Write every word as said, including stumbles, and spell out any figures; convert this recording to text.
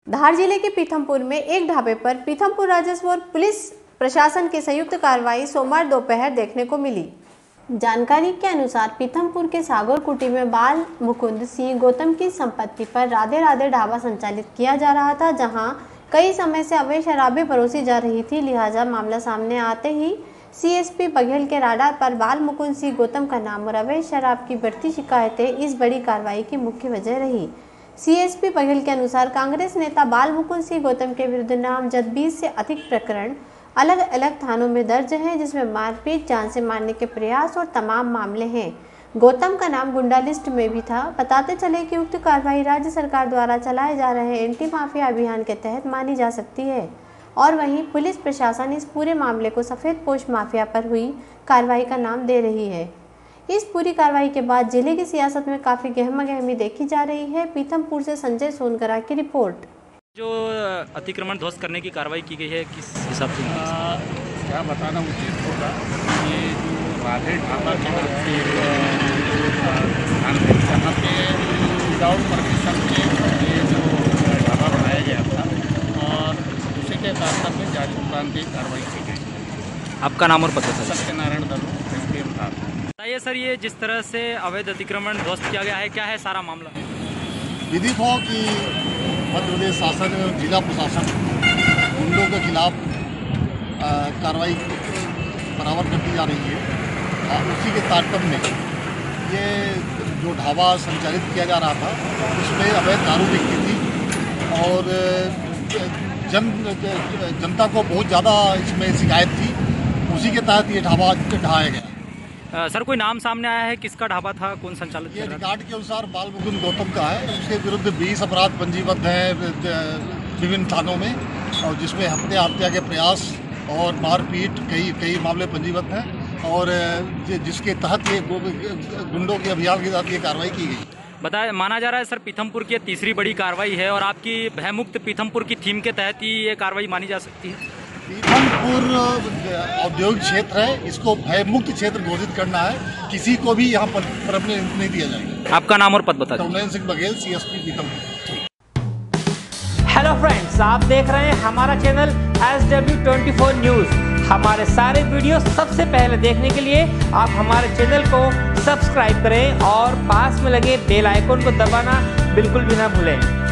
धार जिले के पीथमपुर में एक ढाबे पर पीथमपुर राजस्व और पुलिस प्रशासन की संयुक्त कार्रवाई सोमवार दोपहर देखने को मिली। जानकारी के अनुसार पीथमपुर के सागर कुटी में बाल मुकुंद सिंह गौतम की संपत्ति पर राधे राधे ढाबा संचालित किया जा रहा था, जहां कई समय से अवैध शराबें परोसी जा रही थी। लिहाजा मामला सामने आते ही सीएसपी बघेल के राडार पर बाल मुकुंद सिंह गौतम का नाम और अवैध शराब की बढ़ती शिकायतें इस बड़ी कार्रवाई की मुख्य वजह रही। सीएसपी बघेल के अनुसार कांग्रेस नेता बाल मुकुंद सिंह गौतम के विरुद्ध नामजद बीस से अधिक प्रकरण अलग अलग थानों में दर्ज हैं, जिसमें मारपीट, जान से मारने के प्रयास और तमाम मामले हैं। गौतम का नाम गुंडा लिस्ट में भी था। बताते चले कि उक्त कार्रवाई राज्य सरकार द्वारा चलाए जा रहे एंटी माफिया अभियान के तहत मानी जा सकती है और वहीं पुलिस प्रशासन इस पूरे मामले को सफेद पोश माफिया पर हुई कार्रवाई का नाम दे रही है। इस पूरी कार्रवाई के बाद जिले की सियासत में काफी गहमा-गहमी देखी जा रही है। पीथमपुर से संजय सोनकरा की रिपोर्ट। जो अतिक्रमण ध्वस्त करने की कार्रवाई की गई है, किस हिसाब से? क्या बताना उचित होगा, ये जो राधे ढाबा के नाम से स्थान है, जहाँ पे विदाउट परमिशन के ये जो ढाबा बनाया गया था और उसी के तारतम्य में जांच उपरांत की कार्रवाई की गई। आपका नाम और पता? सत्यनारायण दर्रू, एसडीएम था। बताइए सर, ये जिस तरह से अवैध अतिक्रमण ध्वस्त किया गया है, क्या है सारा मामला? विदित हो कि मध्य प्रदेश शासन और जिला प्रशासन गुंडों के खिलाफ कार्रवाई बराबर करती जा रही है और उसी के तारतम्य में ये जो ढाबा संचालित किया जा रहा था उसमें अवैध दारू बिकती थी और जन जनता को बहुत ज़्यादा इसमें शिकायत थी। उसी के तहत ये ढाबा ढहाया गया। आ, सर कोई नाम सामने आया है? किसका ढाबा था, कौन संचालित? ये रिकॉर्ड के अनुसार बाल मुकुंद गौतम का है। उसके विरुद्ध बीस अपराध पंजीबद्ध हैं विभिन्न थानों में और जिसमें हत्या हत्या के प्रयास और मारपीट कई कई मामले पंजीबद्ध हैं और जिसके तहत ये गुंडों के अभियान के तहत ये कार्रवाई की गई। बताया माना जा रहा है सर पीथमपुर की तीसरी बड़ी कार्रवाई है और आपकी भयमुक्त पीथमपुर की थीम के तहत ही ये कार्रवाई मानी जा सकती है। पीथमपुर औद्योगिक क्षेत्र है, इसको भयमुक्त क्षेत्र घोषित करना है। किसी को भी यहाँ पर परमिशन नहीं दिया जाएगा। आपका नाम और पद बता दीजिए। Kamlesh Singh Baghel, CSP Pithampur. Hello friends, आप देख रहे हैं हमारा channel S W twenty four news. हमारे सारे वीडियो सबसे पहले देखने के लिए आप हमारे चैनल को सब्सक्राइब करें और पास में लगे बेल आइकन को दबाना बिल्कुल भी ना भूलें।